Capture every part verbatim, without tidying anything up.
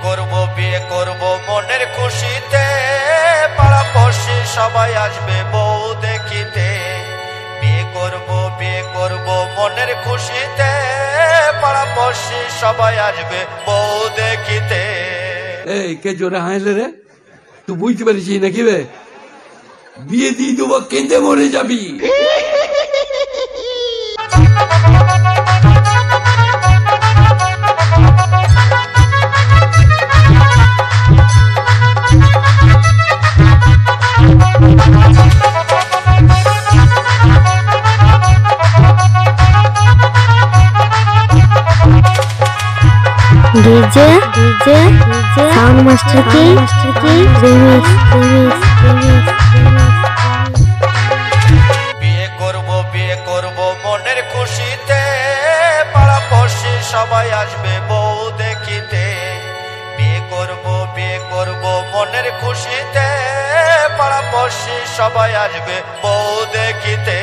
করব বিয়ে করব মনের খুশিতে, পাড়াপড়শি সবাই আসবে বউ দেখিতে। বিয়ে করব বিয়ে করব মনের খুশিতে, পাড়াপড়শি সবাই আসবে বউ দেখিতে। এই কে জোরে হাসলে রে? তুই বুঝতে পারিস নাকি রে? বিয়ে দিয়ে দেবো, কেঁদে মরে যাবি। डीजे डीजे साउंड मास्टर की रिमिक्स रिमिक्स বিয়ে করব বিয়ে করব মনের খুশিতে, পাড়াপড়শি সবাই আসবে বউ দেখিতে। বিয়ে করব বিয়ে করব মনের খুশিতে, পাড়াপড়শি সবাই আসবে বউ দেখিতে।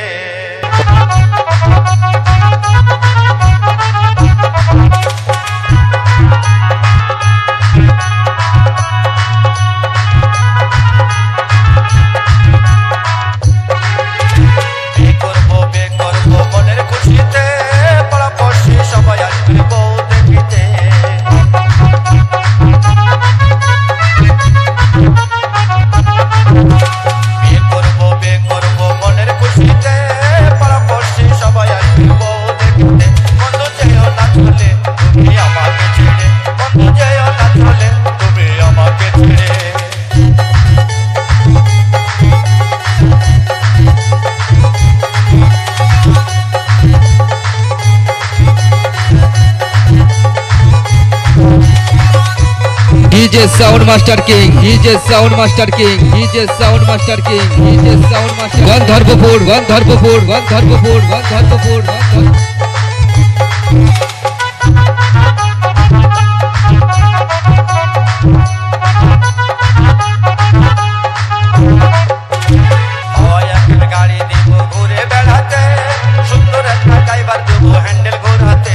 DJ sound master king, DJ sound master king, DJ sound master king, DJ sound master Gandharbapur Gandharbapur Gandharbapur Gandharbapur Gandharbapur. গাড়ি দিব ঘুরে বেড়াতে, সুন্দর একটা ড্রাইভার দেব হ্যান্ডেল ঘোরাতে।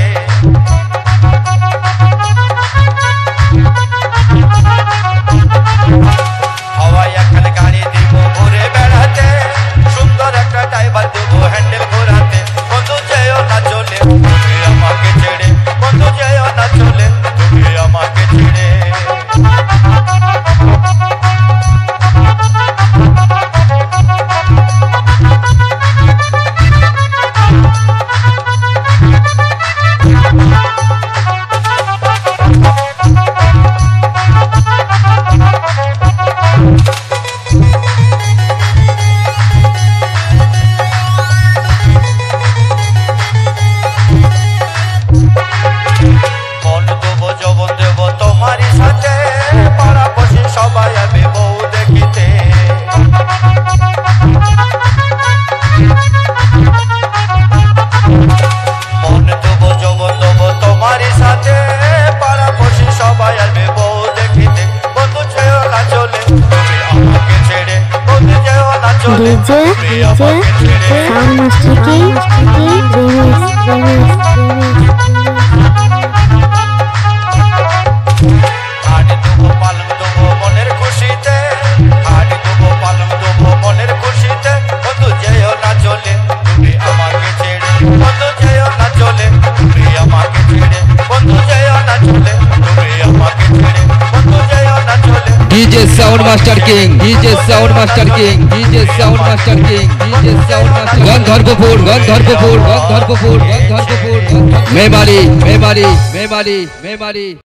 হাওয়াই একটা গাড়ি দিব ঘুরে বেড়াতে, সুন্দর একটা ড্রাইভার দেব হ্যান্ডেল ঘোরাতে। বন্ধু যেও না চলে তুমি আমাকে ছেড়ে, বন্ধু যেও না চলে তুমি আমাকে ছেড়ে। डीजे डीजे साउंड मास्टर की रिमिक्स रिमिक्स हाड देबो पालम देबो मনের খুশিতে, हाड देबो पालम देबो মনের খুশিতে। বন্ধু যেও না চলে তুমি আমাকে ছেড়ে, বন্ধু যেও না চলে তুমি আমাকে ছেড়ে, বন্ধু যেও না চলে তুমি আমাকে ছেড়ে, বন্ধু যেও না চলে। DJ sound master king, DJ sound master king, DJ sound master king, DJ sound master Gandharbapur Gandharbapur Gandharbapur Gandharbapur Memari Memari Memari Memari.